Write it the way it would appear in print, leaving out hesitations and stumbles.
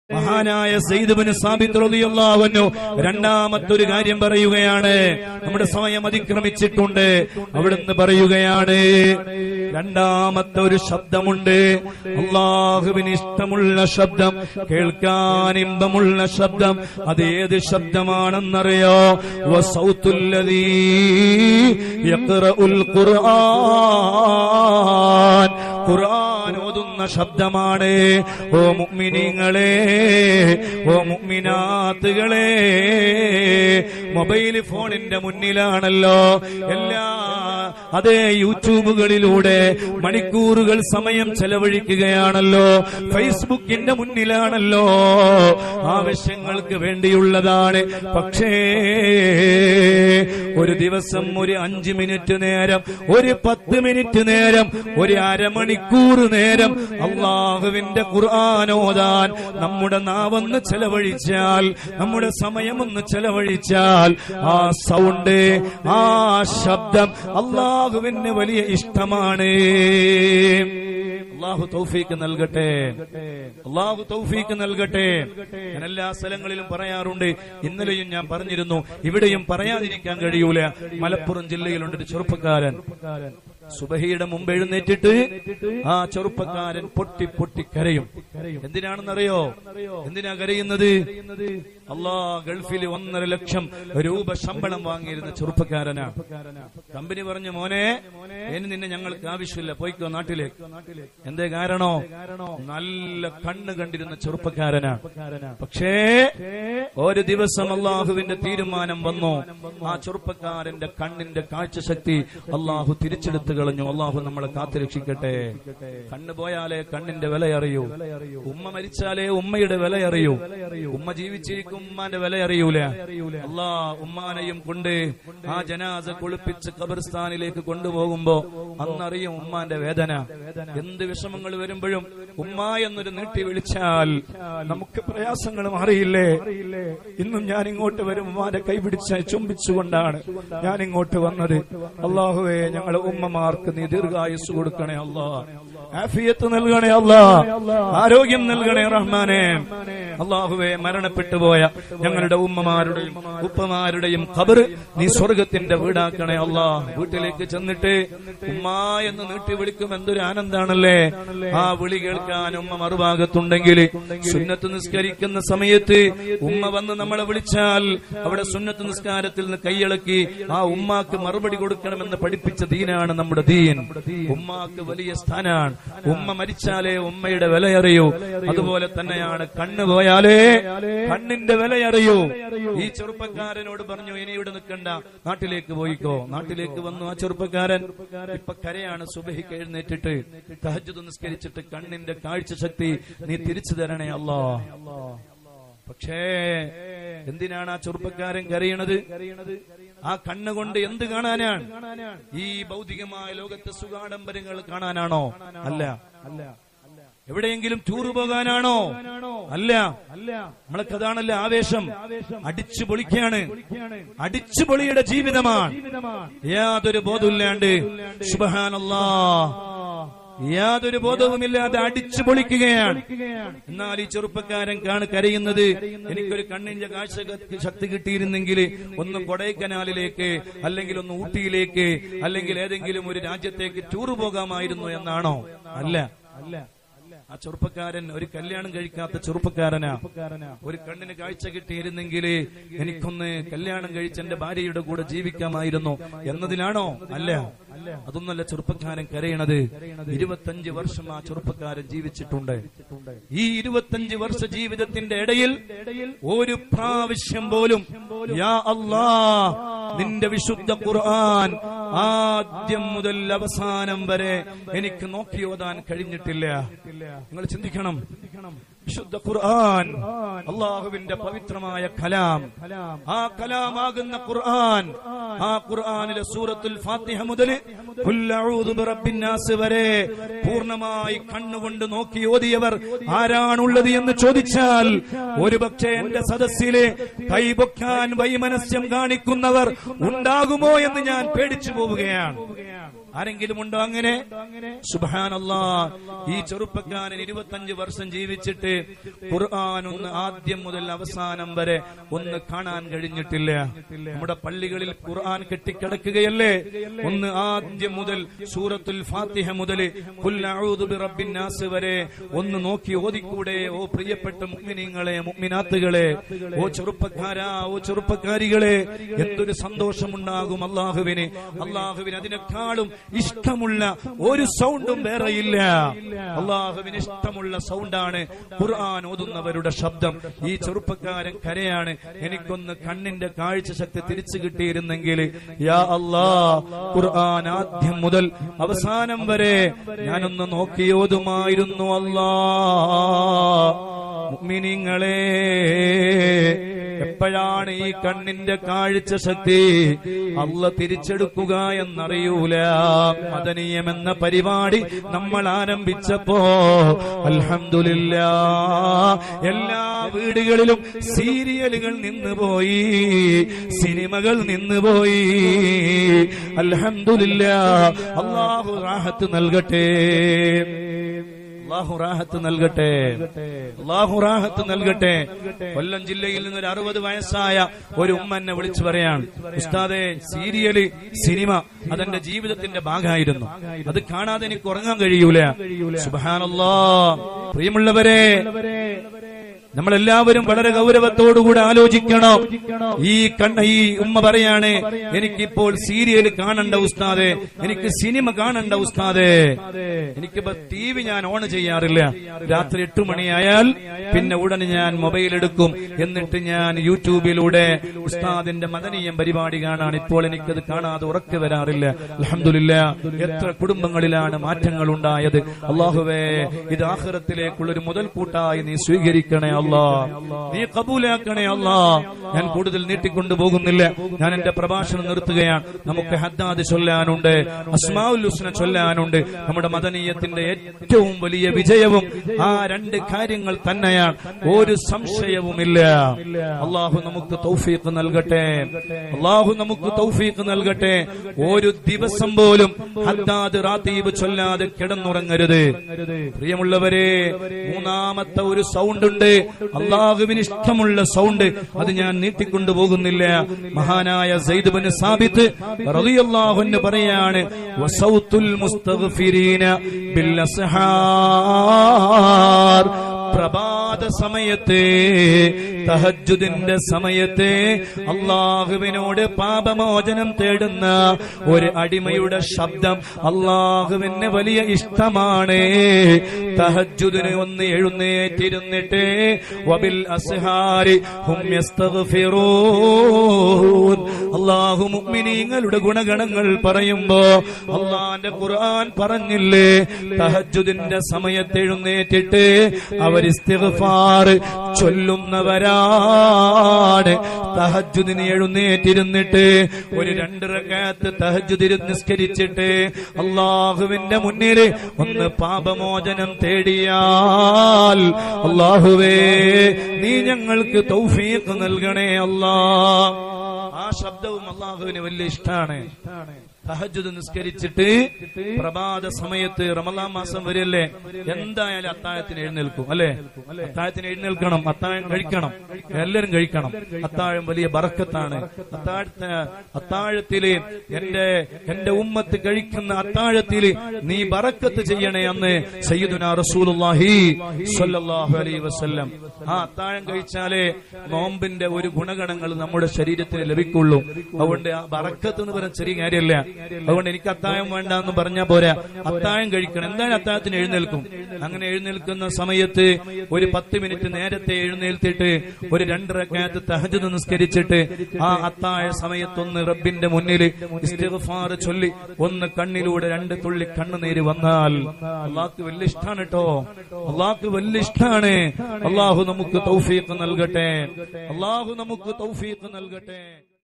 മഹാനായ സയ്യിദ് ഇബ്നു സാബിത്ത് റളിയല്ലാഹു അൻഹു രണ്ടാമത്തെ കാര്യം പറയുകയാണ്. നമ്മുടെ സമയം അതിക്രമിച്ചിട്ടുണ്ട്. അവിടുന്ന് പറയുകയാണ്, രണ്ടാമത്തെ ഒരു ശബ്ദമുണ്ട്, അല്ലാഹുവിന് ഇഷ്ടമുള്ള ശബ്ദം, കേൾക്കാൻ ഇമ്പമുള്ള ശബ്ദം. അതേത് ശബ്ദമാണെന്നറിയോ? വസൗത്തുല്ലദീ യഖ്റഉൽ ഖുർആൻ, ഖുർആൻ ഓതുന്ന ശബ്ദമാണ്. ഓ മുഅ്മിനീങ്ങളെ, ഓ മുഅ്മിനാത്തുകളെ, മൊബൈൽ ഫോണിന്റെ മുന്നിലാണല്ലോ അതേ യൂട്യൂബുകളിലൂടെ മണിക്കൂറുകൾ സമയം ചെലവഴിക്കുകയാണല്ലോ, ഫേസ്ബുക്കിന്റെ മുന്നിലാണല്ലോ, ആവശ്യങ്ങൾക്ക് വേണ്ടിയുള്ളതാണ്. പക്ഷേ ഒരു ദിവസം ഒരു 5 മിനിറ്റ് നേരം, ഒരു 10 മിനിറ്റ് നേരം, ഒരു അരമണിക്കൂർ നേരം അല്ലാഹുവിന്റെ ഖുർആൻ ഓതാൻ നമ്മുടെ നാവൊന്ന് ചെലവഴിച്ചാൽ, നമ്മുടെ സമയമൊന്ന് ചെലവഴിച്ചാൽ, ആ സൗണ്ട്, ആ ശബ്ദം അല്ലാഹുവിന് വലിയ ഇഷ്ടമാണ്. അല്ലാഹു തൗഫീഖ് നൽകട്ടെ, അല്ലാഹു തൗഫീഖ് നൽകട്ടെ. ഞാൻ എല്ലാ സ്ഥലങ്ങളിലും പറയാറുണ്ട്, ഇന്നലെയും ഞാൻ പറഞ്ഞിരുന്നു, ഇവിടെയും പറയാതിരിക്കാൻ കഴിയൂല. മലപ്പുറം ജില്ലയിലുണ്ട് ഒരു ചെറുപ്പക്കാരൻ. സുബഹിയുടെ മുമ്പ് എഴുന്നേറ്റിട്ട് ആ ചെറുപ്പക്കാരൻ പൊട്ടി പൊട്ടി കരയും. എന്തിനാണെന്നറിയോ? എന്തിനാ കരയുന്നത്? ഗൾഫിൽ 1.5 ലക്ഷം രൂപ ശമ്പളം വാങ്ങിയിരുന്ന ചെറുപ്പക്കാരനാണ്. കമ്പനി പറഞ്ഞു, മോനെ ഇനി നിന്നെ ഞങ്ങൾക്ക് ആവശ്യമില്ല, പോയിക്കോ നാട്ടിലേക്ക്. എന്തേ കാരണോ? നല്ല കണ്ണ് കണ്ടിരുന്ന ചെറുപ്പക്കാരനാണ്. പക്ഷേ ഒരു ദിവസം അള്ളാഹുവിന്റെ തീരുമാനം വന്നു, ആ ചെറുപ്പക്കാരന്റെ കണ്ണിന്റെ കാഴ്ചശക്തി അള്ളാഹു തിരിച്ചെടുത്തു കളഞ്ഞു. അള്ളാഹു നമ്മളെ കാത്തുരക്ഷിക്കട്ടെ. കണ്ണ് പോയാലേ കണ്ണിന്റെ വില അറിയൂ. ഉമ്മ മരിച്ചാലേ ഉമ്മയുടെ വില അറിയൂ. ഉമ്മ ജീവിച്ചിരിക്കും, ഉമ്മാന്റെ വില അറിയൂല. ഉമ്മാനെയും കൊണ്ട് ആ ജനാസ കുളിപ്പിച്ച് ഖബർസ്ഥാനിലേക്ക് കൊണ്ടുപോകുമ്പോ അന്നറിയും ഉമ്മാന്റെ വേദന. എന്ത് വിഷമങ്ങൾ വരുമ്പോഴും ഉമ്മ എന്നൊരു നീട്ടി വിളിച്ചാൽ നമുക്ക് പ്രയാസങ്ങൾ മാറിയില്ലേ? ഇന്നും ഞാൻ ഇങ്ങോട്ട് വരും, ഉമ്മാന്റെ കൈപിടിച്ച് ചുംബിച്ചുകൊണ്ടാണ് ഞാൻ ഇങ്ങോട്ട് വന്നത്. അല്ലാഹുവേ, ഞങ്ങളെ ഉമ്മമാർക്ക് നീ ദീർഘായുസ് കൊടുക്കണേ അല്ലാ, ആഫിയത്ത് നൽകണേ അല്ലാ, ആരോഗ്യം നൽകണേ റഹ്മാനെ. അല്ലാഹുവേ, മരണപ്പെട്ടു പോയ ഞങ്ങളുടെ ഉമ്മമാരുടെയും ഉപ്പമാരുടെയും ഖബർ നീ സ്വർഗത്തിന്റെ വീടാക്കണേ അല്ലാ. വീട്ടിലേക്ക് ചെന്നിട്ട് ഉമ്മ എന്ന് നീട്ടി വിളിക്കും, എന്തൊരു ആനന്ദാണല്ലേ ആ വിളി കേൾക്കാൻ. ഉമ്മ മറുഭാഗത്തുണ്ടെങ്കിൽ സുന്നത്ത് നിസ്കരിക്കുന്ന സമയത്ത് ഉമ്മ വന്ന് നമ്മളെ വിളിച്ചാൽ അവിടെ സുന്നത്ത് നിസ്കാരത്തിൽ നിന്ന് കൈയിളക്കി ആ ഉമ്മാക്ക് മറുപടി കൊടുക്കണമെന്ന് പഠിപ്പിച്ച ദീനാണ് നമ്മുടെ ദീൻ. ഉമ്മാക്ക് വലിയ സ്ഥാനാണ്. ഉമ്മ മരിച്ചാലേ ഉമ്മയുടെ വില അറിയൂ. അതുപോലെ തന്നെയാണ് കണ്ണ് പോയാലേ കണ്ണിന്റെ വില അറിയൂ. ഈ ചെറുപ്പക്കാരനോട് പറഞ്ഞു, ഇനി ഇവിടെ നിൽക്കണ്ട, നാട്ടിലേക്ക് പോയിക്കോ. നാട്ടിലേക്ക് വന്നു ആ ചെറുപ്പക്കാരൻ. ഇപ്പൊ കരയാണ്. സുബഹിക്ക് എഴുന്നേറ്റിട്ട് തഹജ്ജുദ് നിസ്കരിച്ചിട്ട് കണ്ണിന്റെ കാഴ്ച ശക്തി നീ തിരിച്ചു തരണേ അല്ലാ. പക്ഷേ എന്തിനാണ് ആ ചെറുപ്പക്കാരൻ കരയണത്? ആ കണ്ണുകൊണ്ട് എന്ത് കാണാനാണ്? ഈ ഭൗതികമായ ലോകത്തെ സുഖാഡംബരങ്ങൾ കാണാനാണോ? അല്ല. എവിടെയെങ്കിലും ടൂറ് പോകാനാണോ? അല്ല. നമ്മൾക്ക് അതാണല്ലോ ആവേശം. അടിച്ചു പൊളിക്കാണ്. അടിച്ചുപൊളിയുടെ ജീവിതമാണ്. യാതൊരു ബോധമില്ലാണ്ട്, സുബ്ഹാനല്ലാഹ്, യാതൊരു ബോധവുമില്ലാതെ അടിച്ചു പൊളിക്കുകയാണ്. എന്നാൽ ഈ ചെറുപ്പക്കാരൻ കരയുന്നത്, എനിക്കൊരു കണ്ണിന്റെ കാഴ്ച ശക്തി കിട്ടിയിരുന്നെങ്കിൽ ഒന്ന് കൊടൈക്കനാലിലേക്ക്, അല്ലെങ്കിൽ ഒന്ന് ഊട്ടിയിലേക്ക്, അല്ലെങ്കിൽ ഏതെങ്കിലും ഒരു രാജ്യത്തേക്ക് ടൂർ പോകാമായിരുന്നു എന്നാണോ? അല്ല. ആ ചെറുപ്പക്കാരൻ ഒരു കല്യാണം കഴിക്കാത്ത ചെറുപ്പക്കാരനാ. ഒരു കണ്ണിന് കാഴ്ച കിട്ടിയിരുന്നെങ്കിൽ എനിക്കൊന്ന് കല്യാണം കഴിച്ച് എന്റെ ഭാര്യയുടെ കൂടെ ജീവിക്കാമായിരുന്നു എന്നതിനാണോ? അല്ല. അതൊന്നല്ല ചെറുപ്പക്കാരൻ കരയണത്. 25 വർഷം ആ ചെറുപ്പക്കാരൻ ജീവിച്ചിട്ടുണ്ട്. ഈ 25 വർഷ ജീവിതത്തിന്റെ ഇടയിൽ ഒരു പ്രാവശ്യം പോലും യാ അല്ലാഹ്, നിന്റെ വിശുദ്ധ ഖുർആൻ ആദ്യം മുതൽ അവസാനം വരെ എനിക്ക് നോക്കി ഓതാൻ കഴിഞ്ഞിട്ടില്ല. നിങ്ങൾ ചിന്തിക്കണം. വിശുദ്ധ ഖുർആൻ അല്ലാഹുവിന്റെ പവിത്രമായ കലാം, ആ കലാമാകുന്ന ഖുർആൻ, ആ ഖുർആനിലെ സൂറത്തുൽ ഫാത്തിഹ മുതൽ ഖുൽ അഊദു ബിറബ്ബിൻ നാസ് വരെ പൂർണ്ണമായി കണ്ണുകൊണ്ട് നോക്കി ഓതിയവർ ആരാണുള്ളത് എന്ന് ചോദിച്ചാൽ ഒരുപക്ഷെ എന്റെ സദസ്സിലെ കൈപൊക്കാൻ വൈമനസ്യം കാണിക്കുന്നവർ ഉണ്ടാകുമോ എന്ന് ഞാൻ പേടിച്ചു പോവുകയാണ്. ആരെങ്കിലും ഉണ്ടോ അങ്ങനെ? സുബ്ഹാനല്ലാഹ്. ഈ ചെറുപ്പക്കാരൻ 25 വർഷം ജീവിച്ചിട്ട് ഖുർആൻ ഒന്ന് ആദ്യം മുതൽ അവസാനം വരെ ഒന്ന് കാണാൻ കഴിഞ്ഞിട്ടില്ല. നമ്മുടെ പള്ളികളിൽ ഖുർആൻ കെട്ടിക്കിടക്കുകയല്ലേ? ഒന്ന് ആദ്യം മുതൽ സൂറത്തുൽ ഫാത്തിഹ മുതൽ ഖുൽ അഊദു ബിറബ്ബിൻ നാസ് വരെ ഒന്ന് നോക്കി ഓതിക്കൂടെ? ഓ പ്രിയപ്പെട്ട മുഅ്മിനീങ്ങളെ, മുഅ്മിനാത്തുകളെ, ഓ ചെറുപ്പക്കാരാ, ഓ ചെറുപ്പക്കാരികളെ, എന്തൊരു സന്തോഷമുണ്ടാകും അല്ലാഹുവിന്. അല്ലാഹുവിന് അതിനേക്കാളും ഇഷ്ടമുള്ള ഒരു സൗണ്ടും വേറെയില്ല. അല്ലാഹുവിന് ഇഷ്ടമുള്ള സൗണ്ടാണ് ഖുർആൻ ഓതുന്നവരുടെ ശബ്ദം. ഈ ചെറുപ്പക്കാരൻ കരയാണ്, എനിക്കൊന്ന് കണ്ണിന്റെ കാഴ്ച ശക്തി തിരിച്ചു കിട്ടിയിരുന്നെങ്കിൽ യാ അല്ലാഹ്, ഖുർആൻ ആദ്യം മുതൽ അവസാനം വരെ ഞാനൊന്ന് നോക്കി ഓതുമായിരുന്നു അല്ലാഹ്. മുഅ്മിനീങ്ങളെ, എപ്പോഴാണ് ഈ കണ്ണിന്റെ കാഴ്ച ശക്തി അല്ലാഹ് തിരിച്ചെടുക്കുക എന്നറിയൂല. മദനീയം എന്ന പരിപാടി നമ്മൾ ആരംഭിച്ചപ്പോ അൽഹംദുലില്ലാഹ് എല്ലാ വീടുകളിലും സീരിയലുകൾ നിന്നുപോയി, സിനിമകൾ നിന്നുപോയി. അൽഹംദുലില്ലാഹ്. അല്ലാഹു റാഹത്ത് നൽകട്ടെ, അല്ലാഹു റാഹത്ത് നൽകട്ടെ, അല്ലാഹു റാഹത്ത് നൽകട്ടെ. കൊല്ലം ജില്ലയിൽ നിന്നൊരു 60 വയസ്സായ ഒരു ഉമ്മ എന്നെ വിളിച്ചു പറയാണ്, ഉസ്താദേ, സീരിയല്, സിനിമ അതെന്റെ ജീവിതത്തിന്റെ ഭാഗമായിരുന്നു. അത് കാണാതെ എനിക്ക് ഉറങ്ങാൻ കഴിയൂല. സുബ്ഹാനല്ലാഹ്. പ്രിയമുള്ളവരെ, നമ്മളെല്ലാവരും വളരെ ഗൗരവത്തോടുകൂടെ ആലോചിക്കണം. ഈ ഉമ്മ പറയാണ്, എനിക്കിപ്പോൾ സീരിയൽ കാണണ്ട ഉസ്താദേ, എനിക്ക് സിനിമ കാണണ്ട ഉസ്താദേ, എനിക്കിപ്പോ TV ഞാൻ ഓൺ ചെയ്യാറില്ല. രാത്രി 8 മണിയായാൽ പിന്നെ ഉടനെ ഞാൻ മൊബൈൽ എടുക്കും, എന്നിട്ട് ഞാൻ യൂട്യൂബിലൂടെ ഉസ്താദിന്റെ മദനീയം പരിപാടി കാണാൻ. ഇപ്പോൾ എനിക്കത് കാണാതെ ഉറക്കെ വരാറില്ല. അൽഹംദുലില്ലാഹ്. എത്ര കുടുംബങ്ങളിലാണ് മാറ്റങ്ങൾ ഉണ്ടായത്. അല്ലാഹുവേ, ഇത് ആഖിറത്തിലേക്കുള്ളൊരു മുതൽക്കൂട്ടായി നീ സ്വീകരിക്കണേ അല്ലാഹ്, നീ കബൂലാക്കണേ അല്ലാഹ്. ഞാൻ കൂടുതൽ നീട്ടിക്കൊണ്ടു പോകുന്നില്ല, ഞാൻ എന്റെ പ്രഭാഷണം നിർത്തുകയാണ്. നമുക്ക് ഹദ്ദാദ് ചൊല്ലാനുണ്ട്, അസ്മാഉൽ ഹുസ്ന ചൊല്ലാനുണ്ട്. നമ്മുടെ മദനീയത്തിന്റെ ഏറ്റവും വലിയ വിജയവും ആ 2 കാര്യങ്ങൾ തന്നെയാണ്, ഒരു സംശയവുമില്ല. അല്ലാഹു നമുക്ക് തൗഫീഖ് നൽകട്ടെ, അല്ലാഹു നമുക്ക് തൗഫീഖ് നൽകട്ടെ. ഒരു ദിവസം പോലും ഹദ്ദാദ് റാത്തീബ് ചൊല്ലാതെ കിടന്നുറങ്ങരുത്. പ്രിയമുള്ളവരെ, മൂന്നാമത്തെ ഒരു സൗണ്ട് ഉണ്ട്, അല്ലാഹുവിന് ഇഷ്ടമുള്ള സൗണ്ട്. അത് ഞാൻ നീട്ടിക്കൊണ്ടു പോകുന്നില്ല. മഹാനായ സയ്യിദ് ഇബ്നു സാബിത്ത് റളിയല്ലാഹു അൻഹു പറയാണ്, വസൗത്തുൽ മുസ്തഗ്ഫിരീന ബിൽ അസ്ഹാർ. പ്രഭാത സമയത്തെ, തഹജ്ജുദിന്റെ സമയത്തെ അല്ലാഹുവിനോട് പാപമോചനം തേടുന്ന ഒരു അടിമയുടെ ശബ്ദം അല്ലാഹുവിന് വലിയ ഇഷ്ടമാണ്. തഹജ്ജുദിന് ഒന്ന് എഴുന്നേറ്റിരുന്നിട്ട് വബിൽ അസ്ഹാരി ഹും യസ്തഗ്ഫിറൂൻ. അല്ലാഹു മുഅ്മിനീങ്ങളുടെ ഗുണഗണങ്ങൾ പറയുമ്പോ അല്ലാഹുവിന്റെ ഖുർആൻ പറഞ്ഞില്ലേ, തഹജ്ജുദിന്റെ സമയത്ത് എഴുന്നേറ്റിട്ട് അവർ ഇസ്തിഗ്ഫാർ ചൊല്ലുന്നവരാണ്. തഹജ്ജുദിന് എഴുന്നേറ്റിരുന്നിട്ട് ഒരു 2 റക്അത്ത് തഹജ്ജുദ് നിസ്കരിച്ചിട്ട് അല്ലാഹുവിന്റെ മുന്നിൽ ഒന്ന് പാപമോചനം തേടിയാൽ, അല്ലാഹുവേ, നീ ഞങ്ങൾക്ക് തൗഫീഖ് നൽകണേ അല്ലാഹ്. ആ ശബ്ദവും അല്ലാഹുവിന് വലിയ ഇഷ്ടമാണ്. തഹജ്ജുദ് നിസ്കരിച്ചിട്ട് പ്രഭാത സമയത്ത്, റമളാൻ മാസം വരെയല്ലേ, എന്തായാലും അത്താഴത്തിന് എഴുന്നേൽക്കും അല്ലെ? അത്താഴത്തിന് എഴുന്നേൽക്കണം, അത്താഴം കഴിക്കണം, എല്ലാരും കഴിക്കണം. അത്താഴം വലിയ ബറക്കത്താണ്. അത്താഴത്തില് എന്റെ ഉമ്മത്ത് കഴിക്കുന്ന അത്താഴത്തില് നീ ബറക്കത്ത് ചെയ്യണേ എന്ന് സയ്യിദുനാ റസൂലുള്ളാഹി സ്വല്ലല്ലാഹു അലൈഹി വസല്ലം. ആ അത്താഴം കഴിച്ചാലേ നോമ്പിന്റെ ഒരു ഗുണഗണങ്ങൾ നമ്മുടെ ശരീരത്തിന് ലഭിക്കുള്ളൂ. അതുകൊണ്ട് ആ ബറക്കത്ത് എന്ന് പറയുന്ന ചെറിയ കാര്യമല്ല. അതുകൊണ്ട് എനിക്ക് അത്താഴം വേണ്ട എന്ന് പറഞ്ഞാൽ പോരാ, അത്താഴം കഴിക്കണം. എന്തായാലും അത്താഴത്തിന് എഴുന്നേൽക്കും. അങ്ങനെ എഴുന്നേൽക്കുന്ന സമയത്ത് ഒരു 10 മിനിറ്റ് നേരത്തെ എഴുന്നേൽത്തിട്ട് ഒരു 2 റക്അത്ത് തഹജ്ജുദ് നിസ്കരിച്ചിട്ട് ആ അത്താഴ സമയത്തൊന്ന് റബ്ബിന്റെ മുന്നിൽ ഇസ്തിഗ്ഫാർ ചൊല്ലി ഒന്ന് കണ്ണിലൂടെ 2 തുള്ളി കണ്ണുനീര് വന്നാൽ അല്ലാഹുക്ക് വലിയ ഇഷ്ടമാണ് കേട്ടോ, അല്ലാഹുക്ക് വലിയ ഇഷ്ടമാണ്. അല്ലാഹു നമുക്ക് തൗഫീഖ് നൽകട്ടെ, അല്ലാഹു നമുക്ക് തൗഫീഖ് നൽകട്ടെ.